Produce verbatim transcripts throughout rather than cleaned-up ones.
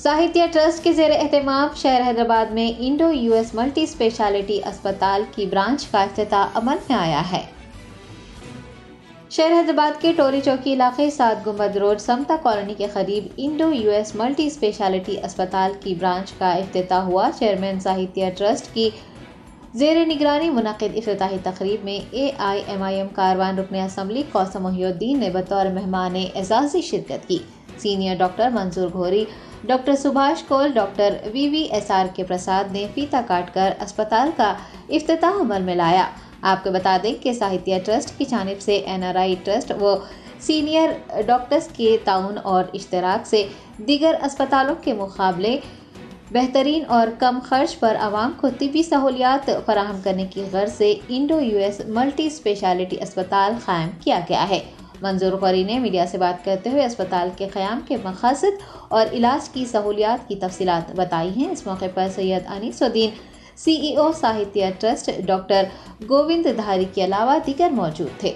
साहित्य ट्रस्ट के ज़ेर एहतमाम शहर हैदराबाद में इंडो यूएस मल्टी स्पेशलिटी अस्पताल की ब्रांच का इफ्तिताह अमल में आया है। शहर हैदराबाद के टोरी चौकी इलाके सात गुंबद रोड समता कॉलोनी के करीब इंडो यूएस मल्टी स्पेशलिटी अस्पताल की ब्रांच का इफ्तिताह हुआ। चेयरमैन साहित्य ट्रस्ट की ज़ेर निगरानी मुनक़िद इफ्तिताही तकरीब में ए I am I am Karwan रुकन असम्बली कौसम मोहिउद्दीन ने बतौर मेहमान एजाज़ी शिरकत की। Senior doctor Manzoor Ghori, doctor Subhash Kaul, doctor V V S R K Prasad ने फीता काटकर अस्पताल का इफ्तिताह अमल में लाया। आपको बता दें कि साहित्य ट्रस्ट की जानिब से एन आर आई ट्रस्ट व सीनियर डॉक्टर्स के ताउन और इश्तराक से दीगर अस्पतालों के मुकाबले बेहतरीन और कम खर्च पर आवाम को तिब्बी सहूलियात फराहम करने की गर्ज से इंडो यूएस मल्टी स्पेशलिटी अस्पताल कायम किया गया है। मंजूर गौरी ने मीडिया से बात करते हुए अस्पताल के क़याम के मक़ासद और इलाज की सहूलियात की तफसीलात बताई हैं। इस मौके पर सैयद अनीसुद्दीन सी ई ओ साहित्य ट्रस्ट, डॉक्टर गोविंद धारी के अलावा दीगर मौजूद थे।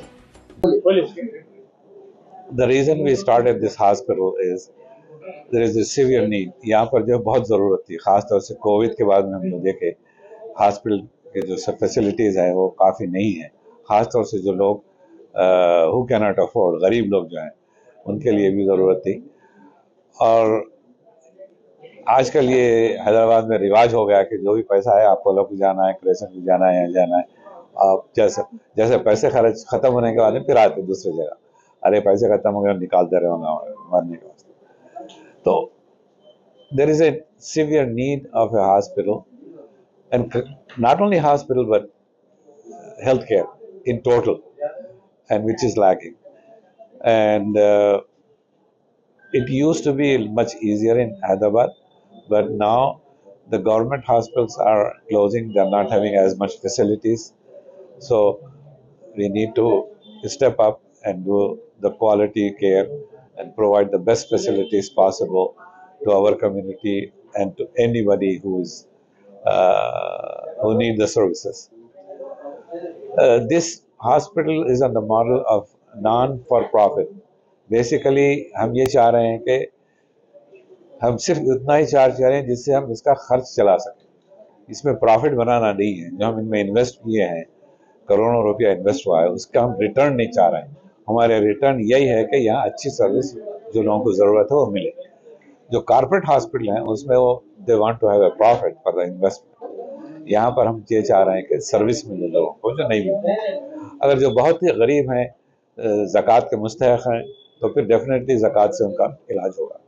The reason we started this hospital is there is a severe need. यहाँ पर जो बहुत ज़रूरत थी, ख़ास तौर से कोविड के बाद में हम लोग देखे हॉस्पिटल के जो सब फैसिलिटीज़ हैं वो काफ़ी नहीं है। ख़ास तौर से जो लोग हु कैन नॉट अफोर्ड, गरीब लोग जो हैं उनके लिए भी ज़रूरत थी। और आजकल ये हैदराबाद में रिवाज हो गया कि जो भी पैसा है आपको लोग जाना है, क्रेशन भी जाना है, यहाँ जाना है। आप जैसे जैसे पैसे खर्च ख़त्म होने के बाद फिर आते दूसरी जगह, अरे पैसे ख़त्म हो गए, निकालते रहे मरने के वास्ते। तो there is a severe need of a hospital, and not only hospital but healthcare in total, and which is lacking. And uh, it used to be much easier in Hyderabad, but now the government hospitals are closing. They're not having as much facilities, so we need to step up and do the quality care and provide the best facilities possible to our community and to anybody who is uh, who need the services. Uh, this hospital is on the model of non-for-profit. Basically, हम ये चाह रहे हैं कि हम सिर्फ उतना ही charge करें जिससे हम इसका खर्च चला सकें। इसमें प्रॉफिट बनाना नहीं है। जो हम इनमें इन्वेस्ट किए हैं, करोड़ों रुपया इन्वेस्ट हुआ है, उसका हम रिटर्न नहीं चाह रहे हैं। हमारे रिटर्न यही है कि यहाँ अच्छी सर्विस जो लोगों को ज़रूरत है वो मिले। जो कॉर्पोरेट हॉस्पिटल हैं उसमें वो they want to have a profit for the investment. यहाँ पर हम ये चाह रहे हैं कि सर्विस मिले लोगों को जो नहीं मिलती। अगर जो बहुत ही गरीब हैं, ज़कात के मुस्तहक़ हैं, तो फिर डेफिनेटली ज़कात से उनका इलाज होगा।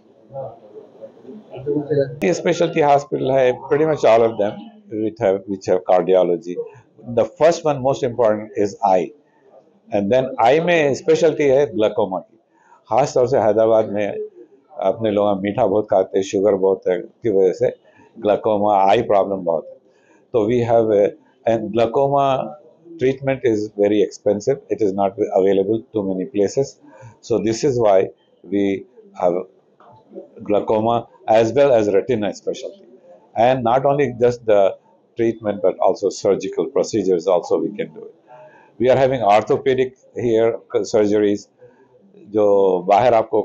ये स्पेशलिटी हॉस्पिटल है, pretty much all of them which have which have cardiology. The first one most important is eye, and then eye में स्पेशलिटी है ग्लाकोमा की। खास तौर से हैदराबाद में अपने लोग मीठा बहुत खाते हैं, शुगर बहुत है, की वजह से ग्लाकोमा आई प्रॉब्लम बहुत है। तो we have and glaucoma treatment is very expensive. It is not available too many places. So this is why we have glaucoma as well as retina specialty. And not only just the treatment but also surgical procedures also we can do it. We are having orthopedic here surgeries. जो बाहर आपको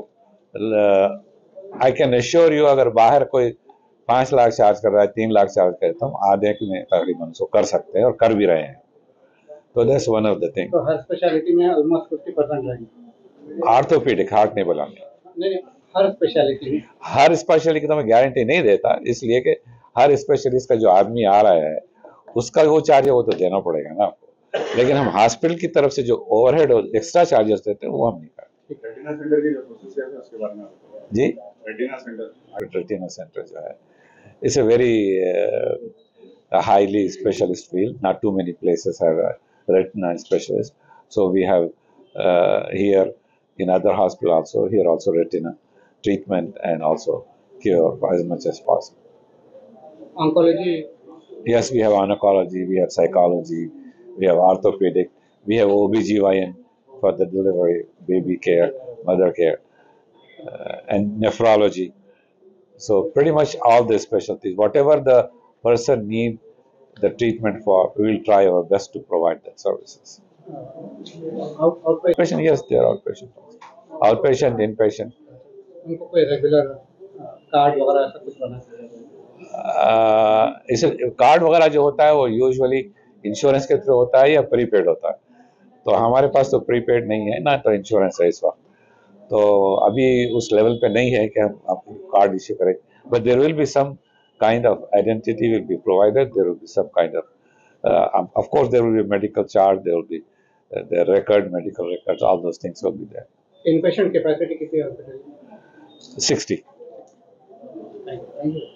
I can assure you अगर बाहर कोई पाँच lakh charge कर रहा है, तीन लाख चार्ज करे, तो हम आधे में तकरीबन उसको कर सकते हैं और कर भी रहे हैं। तो that's one of the things. तो हर स्पेशलिटी में almost fifty percent रहेंगे। ऑर्थोपेडिक, हार्ट नहीं बोला नहीं नहीं, हर स्पेशलिटी में हर स्पेशलिटी की तो मैं गारंटी नहीं देता, इसलिए कि हर स्पेशलिस्ट का जो आदमी आ रहा है उसका वो चार्ज है वो तो देना पड़ेगा ना आपको। लेकिन हम हॉस्पिटल की तरफ से जो ओवरहेड और एक्स्ट्रा चार्जेस देते हैं वो हम नहीं करते। रेटिना सेंटर की जो प्रोसेस है उसके बारे में जी, रेटिना सेंटर रेटिना सेंटर जो है it's a very highly specialist field. Not too many places have a retina specialist, so we have uh, here in other hospital also here also retina treatment and also cure as much as possible. Oncology? Yes, we have oncology, we have psychology, we have orthopedic, we have O B G Y N for the delivery, baby care, mother care, uh, and nephrology. So pretty much all the specialties, whatever the person need the treatment for, we will try our best to provide that services. Out, outpatient? Patient, yes, they are outpatient. Outpatient, inpatient. उनको कोई regular card वगैरह ऐसा कुछ बना है? अ, इसे card वगैरह जो होता है वो यूजुअली इंश्योरेंस के थ्रू होता है या प्रीपेड होता है। तो हमारे पास तो प्रीपेड नहीं है ना, तो इंश्योरेंस है इस वक्त। तो अभी उस लेवल पे नहीं है कि हम आपको कार्ड इश्यू करें, but there will be some kind of identity will be provided, there will be some kind of of course there will be medical chart, there will be there record, medical records, all those things will be there. Inpatient capacity कितनी है hospital? sixty. Thank you.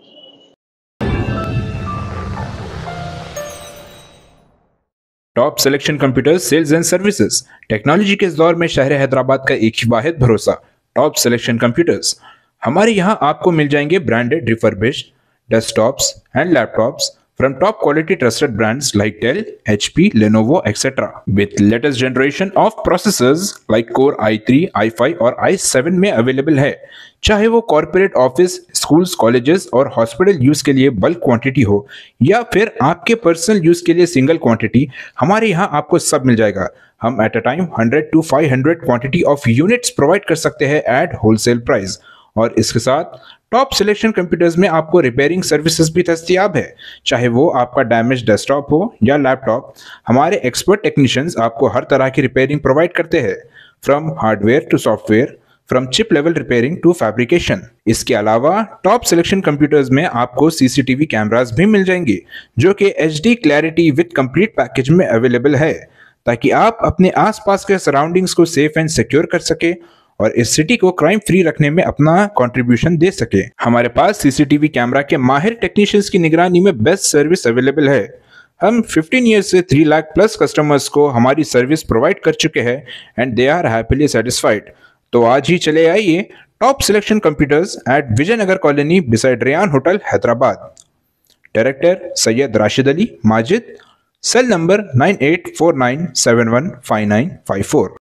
Top selection computers sales and services. Technology के इस दौर में शहर हैदराबाद का एक ही वाहिद भरोसा टॉप सिलेक्शन कंप्यूटर्स। हमारे यहाँ आपको मिल जाएंगे branded refurbished desktops and laptops from top quality trusted brands like Dell, H P, Lenovo, et cetera. With latest generation of processors like Core i three, i five और i seven में available है। चाहे वो corporate office, schools, colleges और hospital use के लिए bulk quantity हो या फिर आपके पर्सनल यूज के लिए सिंगल क्वांटिटी, हमारे यहाँ आपको सब मिल जाएगा। हम at a time hundred two five hundred quantity of units provide कर सकते हैं एट होलसेल प्राइस। और इसके साथ टॉप सिलेक्शन कंप्यूटर्स में आपको रिपेयरिंग सर्विसेज भी दस्तियाब है। चाहे वो आपका डैमेज डेस्कटॉप हो या लैपटॉप, हमारे एक्सपर्ट टेक्नीशियंस आपको हर तरह की रिपेयरिंग प्रोवाइड करते हैं, from hardware to software, from chip level repairing to fabrication. इसके अलावा टॉप सिलेक्शन कंप्यूटर्स में आपको सीसीटीवी कैमरास भी मिल जाएंगे जो कि HD clarity with complete package में अवेलेबल है, ताकि आप अपने आसपास के सराउंडिंग्स को सेफ एंड सिक्योर कर सके और इस सिटी को क्राइम फ्री रखने में अपना कंट्रीब्यूशन दे सके। हमारे पास सीसीटीवी कैमरा के माहिर टेक्नीशियंस की निगरानी में बेस्ट सर्विस अवेलेबल है। हम फिफ्टीन ईयर्स से थ्री लाख प्लस कस्टमर्स को हमारी सर्विस प्रोवाइड कर चुके हैं and they are happily satisfied. तो आज ही चले आइए top selection computers at Vijayanagar colony beside Rayan hotel Hyderabad. Director Syed Rashid Ali Majid, cell number nine eight four nine seven one five nine five four.